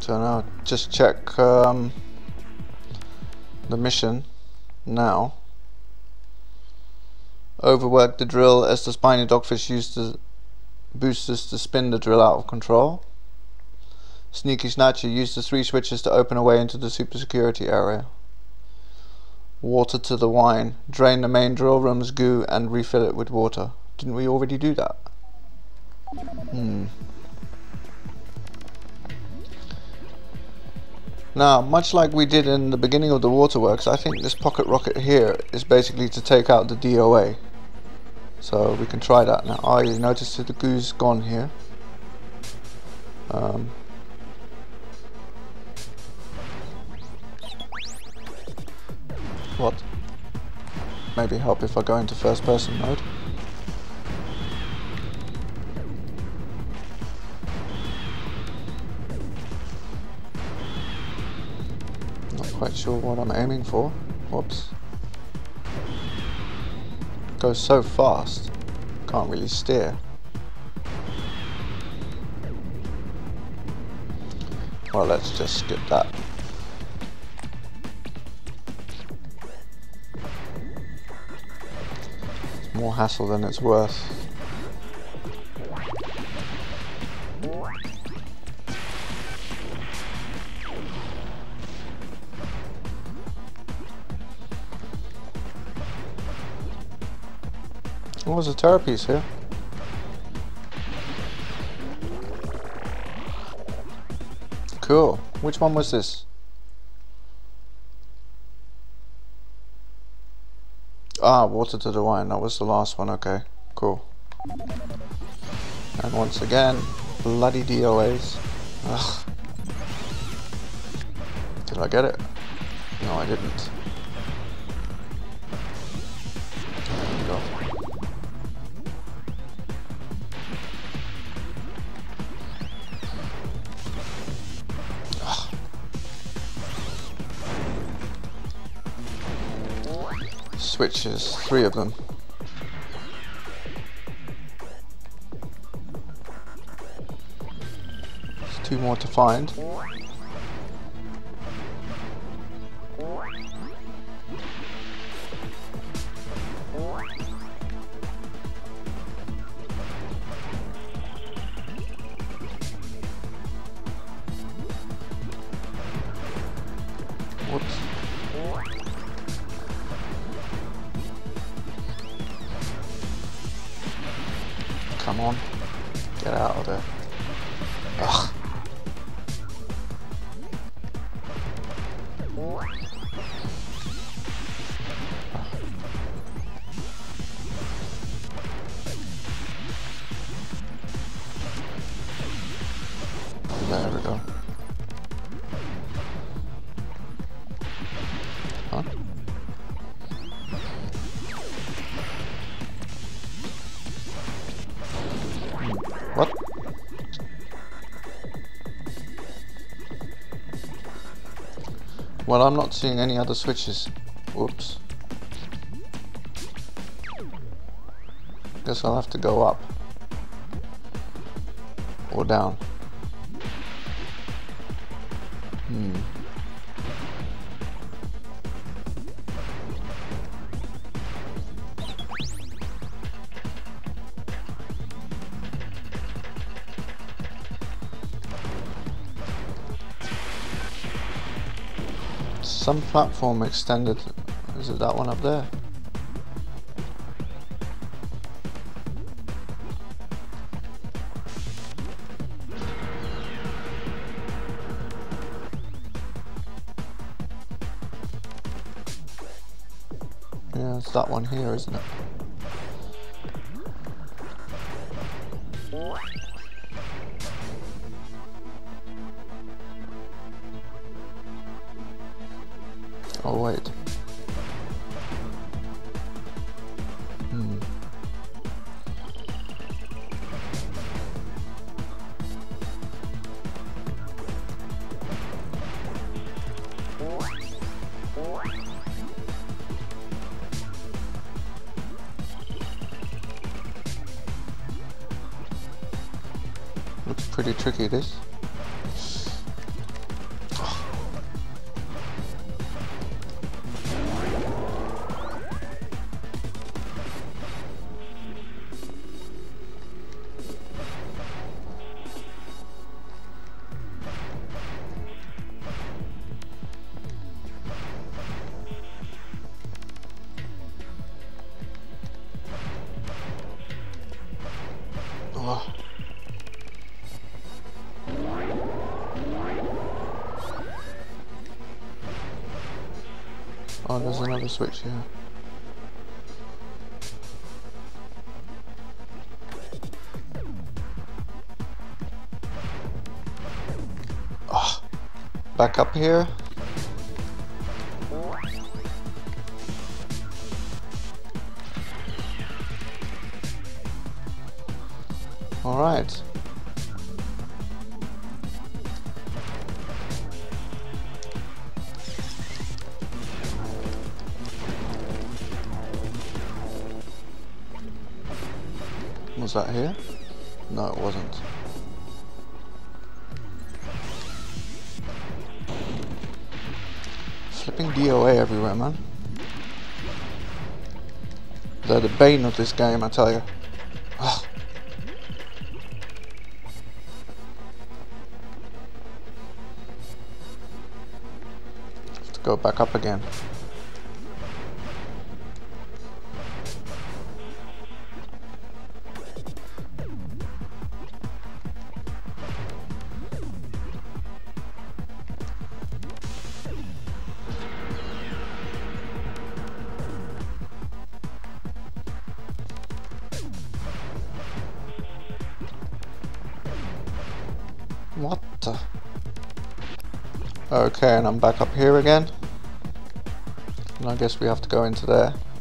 So now just check the mission now. Overwork the drill as the spiny dogfish used the boosters to spin the drill out of control. Sneaky Snatcher used the 3 switches to open a way into the super security area. Water to the wine. Drain the main drill room's goo and refill it with water. Didn't we already do that? Now, much like we did in the beginning of the waterworks, I think this pocket rocket here is basically to take out the DOA. So we can try that now. Oh, you notice that the goo's gone here. What? Maybe help if I go into first person mode. Not quite sure what I'm aiming for. Whoops. Goes so fast, can't really steer. Well, let's just skip that. It's more hassle than it's worth. Oh, there's a Terra Piece here. Cool. Which one was this? Ah, water to the wine. That was the last one. Okay, cool. And once again, bloody DOAs. Ugh. Did I get it? No, I didn't. There we go. Switches, 3 of them. There's 2 more to find. Whoops. Come on, get out of there. Ugh. There we go. Huh? What? Well, I'm not seeing any other switches. Whoops. Guess I'll have to go up. Or down. Some platform extended. Is it that one up there? Yeah, it's that one here, isn't it? Oh wait. Looks pretty tricky, this. Oh, there's another switch here. Oh, back up here. All right. Was that here? No, it wasn't. Flipping DOA everywhere, man. They're the bane of this game, I tell you. Ugh. Have to go back up again. What the? Okay, and I'm back up here again. And I guess we have to go into there.